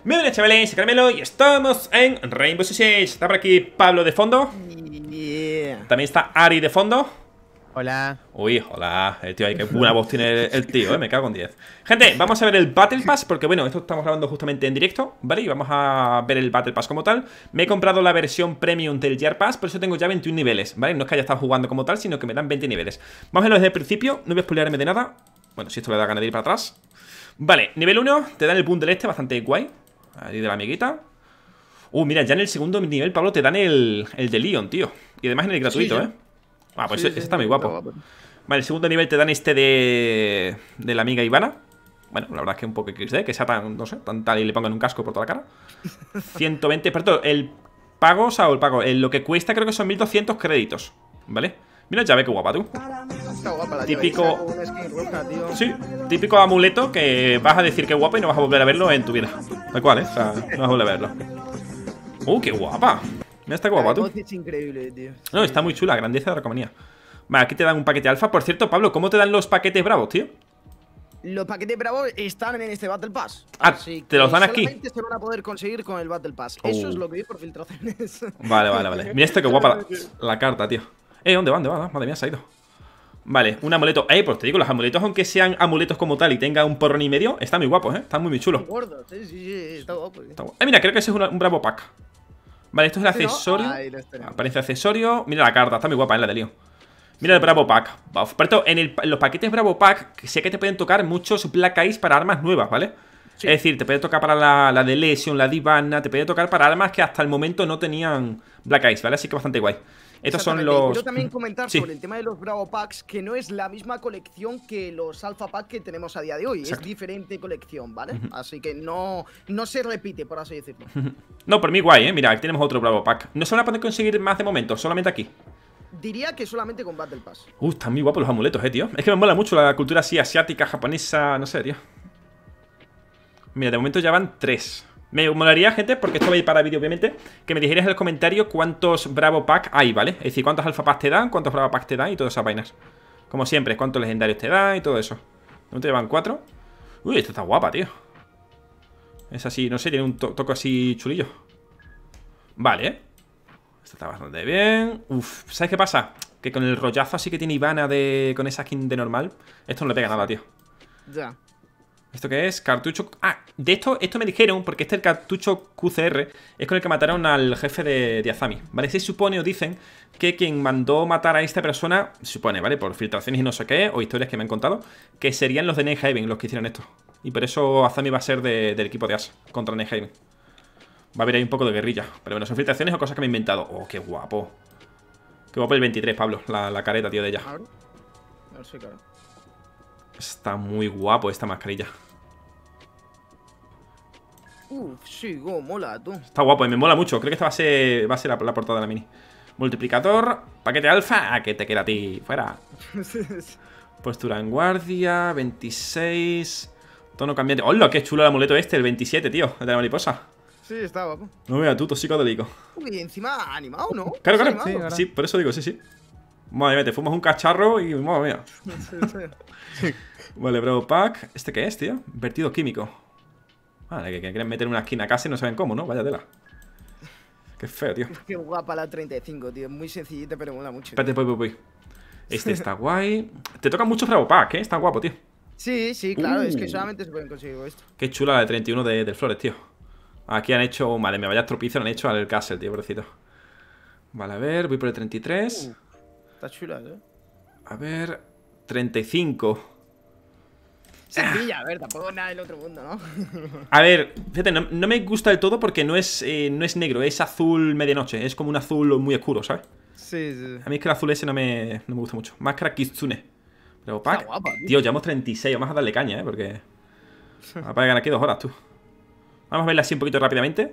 Muy buenas chavales, soy Caramelo y estamos en Rainbow Six Siege. Está por aquí Pablo de fondo. También está Ari de fondo. Hola. Uy, hola, tío, qué buena voz tiene el tío, me cago en 10. Gente, vamos a ver el Battle Pass, porque bueno, esto estamos grabando justamente en directo, ¿vale? Y vamos a ver el Battle Pass como tal. Me he comprado la versión Premium del Year Pass, por eso tengo ya 21 niveles, ¿vale? No es que haya estado jugando como tal, sino que me dan 20 niveles. Vamos a verlo desde el principio, no voy a spoilearme de nada. Bueno, si esto le da ganas de ir para atrás. Vale, nivel 1, te dan el bundle este, bastante guay. Ahí de la amiguita. Mira, ya en el segundo nivel, Pablo, te dan el de Leon, tío. Y además en el gratuito, sí, pues sí, ese está muy guapo. Vale, el segundo nivel te dan este de la amiga Ivana. Bueno, la verdad es que un poco XD, que sea tan, no sé, tan tal y le pongan un casco por toda la cara. 120, perdón, el pago, o sea, lo que cuesta creo que son 1200 créditos, ¿vale? Mira llave, qué guapa, tú. Está guapa la Típico, llave, una skin roja, tío. sí, típico amuleto que vas a decir que guapa y no vas a volver a verlo en tu vida. Tal cual, o sea, no vas a volver a verlo. Qué guapa. Mira, está guapa, tú. Es increíble, tío. No, está muy chula, grandeza de la comunidad. Vale, aquí te dan un paquete alfa. Por cierto, Pablo, ¿cómo te dan los paquetes bravos, tío? Los paquetes bravos están en este Battle Pass. Ah, así te los dan aquí. Solamente se van a poder conseguir con el Battle Pass. Eso es lo que vi por filtraciones. Vale. Mira esto, qué guapa la carta, tío. ¿Dónde va? Madre mía, se ha ido. Vale, un amuleto. Pues te digo, los amuletos, aunque sean amuletos como tal y tenga un porrón y medio, están muy guapos, Están muy chulos. Gordo, sí, está guapo. Está guapo. Mira, creo que ese es un bravo pack. Vale, esto es el accesorio. Aparece accesorio. Mira la carta, está muy guapa, la de Leon. Mira el Bravo Pack. Por cierto, en los paquetes Bravo Pack, sé que te pueden tocar muchos Black Eyes para armas nuevas, ¿vale? Sí. Es decir, te puede tocar para la de Lesion, la Divana, te puede tocar para armas que hasta el momento no tenían Black Eyes, ¿vale? Así que bastante guay. Estos son los... Quiero también comentar sobre el tema de los Bravo Packs, que no es la misma colección que los Alpha Pack que tenemos a día de hoy. Exacto. Es diferente colección, ¿vale? Así que no se repite, por así decirlo. No, por mí guay, Mira, aquí tenemos otro Bravo Pack. No se van a poder conseguir más de momento, solamente aquí. Diría que solamente con Battle Pass. Están muy guapos los amuletos, tío. Es que me mola mucho la cultura así asiática, japonesa, no sé, tío. Mira, de momento ya van 3. Me molaría, gente, porque esto va a ir para vídeo, obviamente, que me dijerais en el comentario cuántos Bravo Pack hay, ¿vale? Es decir, cuántos Alpha Pack te dan, cuántos Bravo Pack te dan y todas esas vainas. Como siempre, cuántos legendarios te dan y todo eso. De momento llevan 4. Esta está guapa, tío. Es así, no sé, tiene un toque así chulillo. Vale, Esto está bastante bien. ¿Sabes qué pasa? Que con el rollazo así que tiene Ivana con esa skin de normal, esto no le pega nada, tío. Ya. ¿Esto qué es? Cartucho... de esto me dijeron, porque el cartucho QCR es con el que mataron al jefe de Azami, ¿vale? Se supone o dicen que quien mandó matar a esta persona, se supone, ¿vale? Por filtraciones y no sé qué, o historias que me han contado, que serían los de Nehaven los que hicieron esto. Y por eso Azami va a ser del equipo de As contra Nehaven. Va a haber ahí un poco de guerrilla. Pero bueno, son filtraciones o cosas que me he inventado. Qué guapo. Qué guapo el 23, Pablo. La careta, tío, de ella. A ver si, claro. Está muy guapo esta mascarilla. Sí, mola, tú. Está guapo y me mola mucho. Creo que esta va a ser la portada de la mini. Multiplicador, paquete alfa. Que te queda a ti. Fuera. Postura en guardia, 26. Tono cambiante. ¡Hola! Qué chulo el amuleto este, el 27, tío. El de la mariposa. Sí, está guapo. No vea tú, psicodélico. Y encima animado, ¿no? Claro. Sí, por eso digo, sí. Madre mía, te fumas un cacharro y madre mía. Sí. Vale, Bravo Pack. ¿Este qué es, tío? Vertido químico. Vale, que quieren meter una esquina casa y no saben cómo, ¿no? Vaya tela. Qué feo, tío. Qué guapa la 35, tío. Muy sencillita, pero mola mucho. Espérate, voy. Este está guay. Te tocan muchos Bravo Pack, Está guapo, tío. Sí, claro. Es que solamente se pueden conseguir esto. Qué chula la de 31 del Flores, tío. Aquí han hecho... Madre mía, vaya tropiezo, han hecho al Castle, tío, pobrecito. Vale, a ver, voy por el 33. Está chula, A ver... 35. Sencilla, a ver, tampoco nada del otro mundo, ¿no? A ver, fíjate, no me gusta del todo porque no es negro, es azul medianoche. Es como un azul muy oscuro, ¿sabes? Sí. A mí es que el azul ese no me gusta mucho. Máscara Kitsune. Pero pack. Está guapa, tío, llevamos 36. Vamos a darle caña, porque... Va a ganar aquí 2 horas, tú. Vamos a verla así un poquito rápidamente.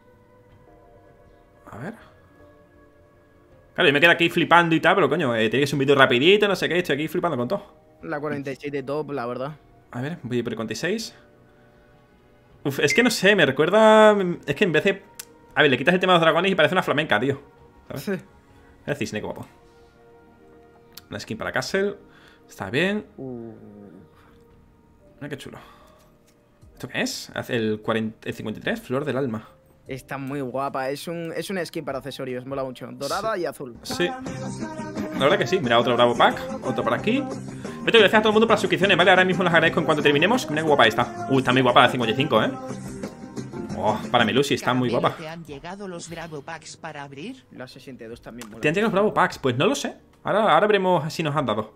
A ver. Claro, yo me quedo aquí flipando y tal, pero coño, tiene que ser un vídeo rapidito, no sé qué. Estoy aquí flipando con todo. La 46 de top, la verdad. A ver, voy por el 46. Es que no sé, me recuerda... Es que en vez de... A ver, le quitas el tema de los dragones y parece una flamenca, tío. ¿Sabes? Sí. El cisne, qué guapo. Una skin para Castle. Está bien. Mira qué chulo. ¿Esto qué es? Hace el 53, Flor del Alma. Está muy guapa, es una skin para accesorios, mola mucho. Dorada y azul. Sí. La verdad que sí. Mira, otro Bravo Pack. Otro por aquí. Beto, gracias a todo el mundo por las suscripciones, ¿vale? Ahora mismo las agradezco en cuanto terminemos. Mira qué guapa está. Está muy guapa la 55, ¿eh? Oh, para mi Lucy, está muy guapa. ¿Te han llegado los Bravo Packs para abrir? La 62 también mola. ¿Te han llegado los Bravo Packs? Pues no lo sé. Ahora veremos si nos han dado.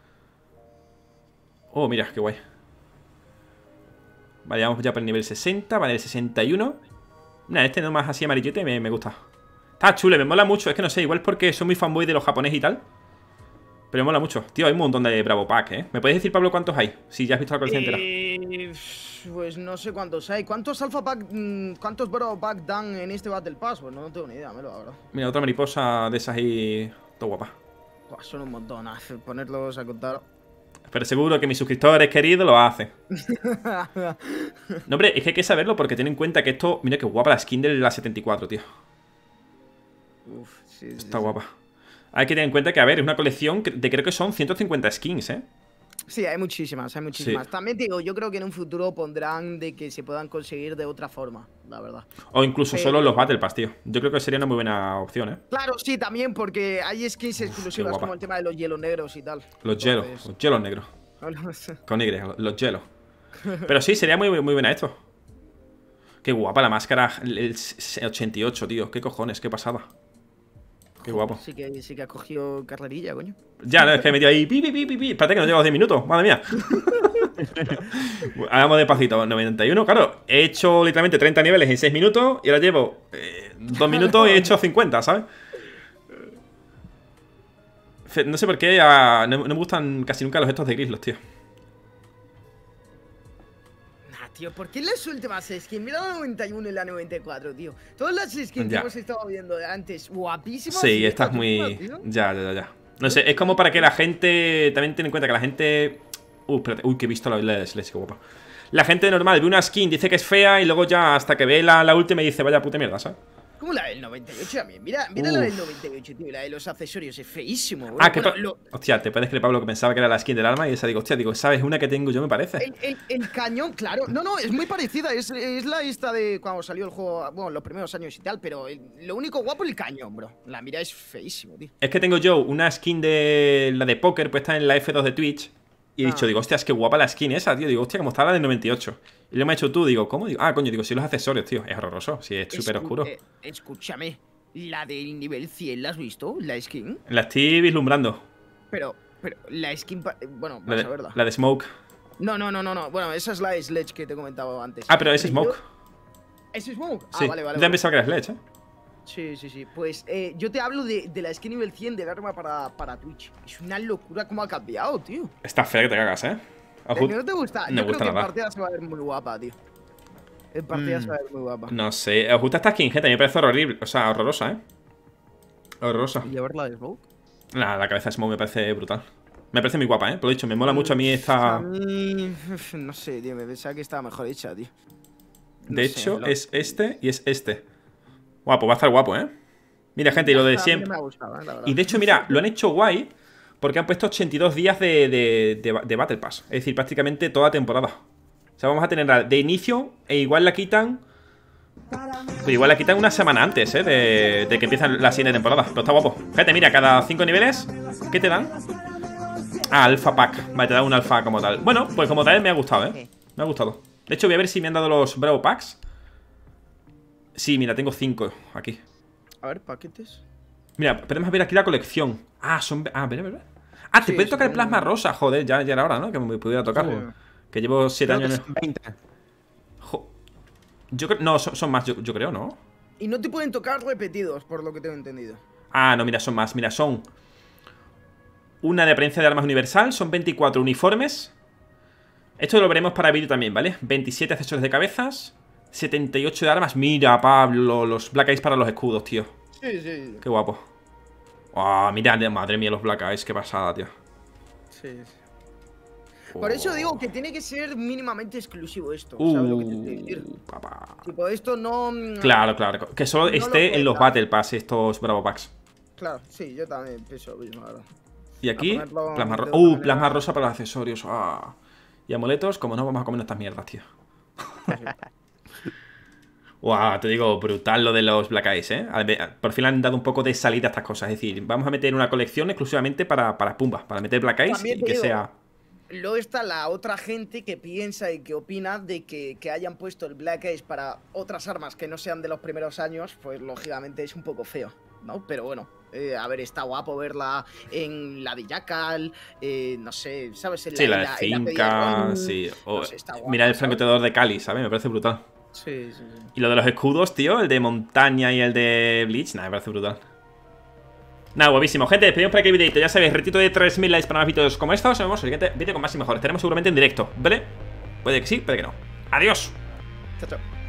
Oh, mira, qué guay. Vale, vamos ya por el nivel 60. Vale, el 61. Mira, este nomás así amarillete me gusta. Está chulo, me mola mucho. Es que no sé, igual es porque soy muy fanboy de los japoneses y tal. Pero me mola mucho. Tío, hay un montón de Bravo Pack, ¿eh? ¿Me puedes decir, Pablo, cuántos hay? Si ya has visto la colección entera. Pues no sé cuántos hay. ¿Cuántos Alpha Pack, cuántos Bravo Pack dan en este Battle Pass? Pues no tengo ni idea, me lo hago. Mira, otra mariposa de esas ahí. Todo guapa. Buah, son un montón, ponerlos a contar. Pero seguro que mis suscriptores queridos lo hacen. No, hombre, es que hay que saberlo porque ten en cuenta que esto... Mira qué guapa la skin de la 74, tío. Uf, sí, Está guapa. Hay que tener en cuenta que, a ver, es una colección de creo que son 150 skins, ¿eh? Sí, hay muchísimas, hay muchísimas. Sí. También te digo, yo creo que en un futuro pondrán de que se puedan conseguir de otra forma, la verdad. O incluso solo los Battle Pass, tío. Yo creo que sería una muy buena opción, ¿eh? Claro, sí, también, porque hay skins exclusivas guapa. como el tema de los hielos negros y tal. Los hielos negros. Con Y, los hielos. Pero sí, sería muy buena esto. Qué guapa la máscara, el 88, tío. Qué cojones, qué pasada. Qué guapo. Sí que ha cogido carrerilla, coño. Ya, no, es que he metido ahí. Espérate que no llevo 10 minutos. Madre mía. Hagamos despacito. 91, claro. He hecho literalmente 30 niveles en 6 minutos. Y ahora llevo 2 minutos y he hecho 50, ¿sabes? No sé por qué no me gustan casi nunca los estos de Grislos, tío. Tío, ¿por qué las últimas skins? Mira la 91 y la 94, tío. Todas las skins que hemos estado viendo de antes, guapísimas. Sí, estás muy... Ya. No sé, es como para que la gente... También ten en cuenta que la gente... espérate. Que he visto la Sledge, qué guapa. La gente normal ve una skin, dice que es fea y luego ya hasta que ve la última y dice, vaya puta mierda, ¿sabes? Como la del 98 también. Mira la del 98, tío. La de los accesorios es feísimo, bro. Hostia, te puedes creer, Pablo, que pensaba que era la skin del arma y esa digo, hostia, ¿sabes? Una que tengo yo, me parece. El cañón, claro. No, es muy parecida. Es la esta de cuando salió el juego, bueno, los primeros años y tal, pero lo único guapo es el cañón, bro. La mira es feísimo, tío. Es que tengo yo una skin de la de póker puesta en la F2 de Twitch. Y he dicho, digo, hostia, es que guapa la skin esa, tío. Digo, hostia, como está la del 98. Y lo me ha hecho tú, digo, ¿cómo? Digo, coño, digo, sí, los accesorios, tío. Es horroroso, sí, es súper oscuro. Escúchame, la del nivel 100, ¿la has visto? La skin. La estoy vislumbrando. Pero la skin. Bueno, vamos a verla. La de Smoke. No. Bueno, esa es la Sledge que te comentaba antes. Ah, pero es Smoke. ¿Es Smoke? Sí. Vale. Yo también pensaba que era Sledge, ¿eh? Sí. Pues yo te hablo de la skin nivel 100 del arma para Twitch. Es una locura cómo ha cambiado, tío. Está fea que te cagas, ¿eh? ¿No te gusta? No yo creo gusta que en nada. partida se va a ver muy guapa, tío. En partida se va a ver muy guapa. No sé, os gusta esta skin, gente. A mí me parece horrible. O sea, horrorosa, ¿eh? Horrorosa. ¿Y llevarla de Smoke? La cabeza de Smoke me parece brutal. Me parece muy guapa, ¿eh? Por lo dicho, me mola mucho a mí esta... A mí... No sé, tío. Me pensaba que estaba mejor hecha, tío. De hecho, es este y es este. Guapo, va a estar guapo, ¿eh? Mira, gente, y lo de siempre. Me ha gustado, la verdad. Y de hecho, mira, lo han hecho guay porque han puesto 82 días de Battle Pass. Es decir, prácticamente toda temporada. O sea, vamos a tenerla de inicio e igual la quitan. Pues igual la quitan una semana antes, ¿eh? De que empieza la siguiente temporada. Pero está guapo. Gente, mira, cada 5 niveles, ¿qué te dan? Ah, Alpha Pack. Vale, te da un alfa como tal. Bueno, pues como tal me ha gustado, ¿eh? Me ha gustado. De hecho, voy a ver si me han dado los Bravo Packs. Sí, mira, tengo 5 aquí. A ver, paquetes. Mira, podemos ver aquí la colección. Ah, son... Ah, ver. Ah, te puede tocar el plasma rosa. Joder, ya era hora, ¿no? Que me pudiera tocar. Sí. Que llevo 7 años en... 20. Yo creo... No, son más, yo creo, ¿no? Y no te pueden tocar repetidos, por lo que tengo entendido. Ah, no, mira, son más. Mira, son... Una de apariencia de armas universal. Son 24 uniformes. Esto lo veremos para vídeo también, ¿vale? 27 accesorios de cabezas. 78 de armas. Mira, Pablo, los Black Eyes para los escudos, tío. Sí. Qué guapo. Oh, mira, madre mía, los Black Eyes, qué pasada, tío. Sí. Por eso digo que tiene que ser mínimamente exclusivo esto. ¿Sabes lo que te quiero decir? Papá. Tipo, esto no... Claro. Que solo esté en los Battle Pass estos Bravo Packs. Claro, sí, yo también pienso lo mismo, la verdad. Y aquí, plasma rosa. Plasma rosa para los accesorios. Ah. Y amuletos, como no vamos a comer estas mierdas, tío. Wow, te digo, brutal lo de los Black Eyes, ¿eh? Por fin le han dado un poco de salida a estas cosas. Es decir, vamos a meter una colección exclusivamente para Pumba, para meter Black Eyes y que sea... Luego está la otra gente que piensa y que opina de que hayan puesto el Black Eyes para otras armas que no sean de los primeros años, pues lógicamente es un poco feo, ¿no? Pero bueno, a ver, está guapo verla en la de Jackal, no sé, ¿sabes? Sí, la de Finca, sí. No sé, está guapo, mira el francotirador de Cali, ¿sabes? Me parece brutal. Sí. Y lo de los escudos, tío, el de montaña y el de Bleach, nada, me parece brutal. Nada, guapísimo. Gente, despedimos por aquí el videito. Ya sabéis, retito de 3000 likes para más vídeos como estos. Nos vemos en el siguiente vídeo con más y mejor. Estaremos seguramente en directo, ¿vale? Puede que sí, puede que no. Adiós. Chao.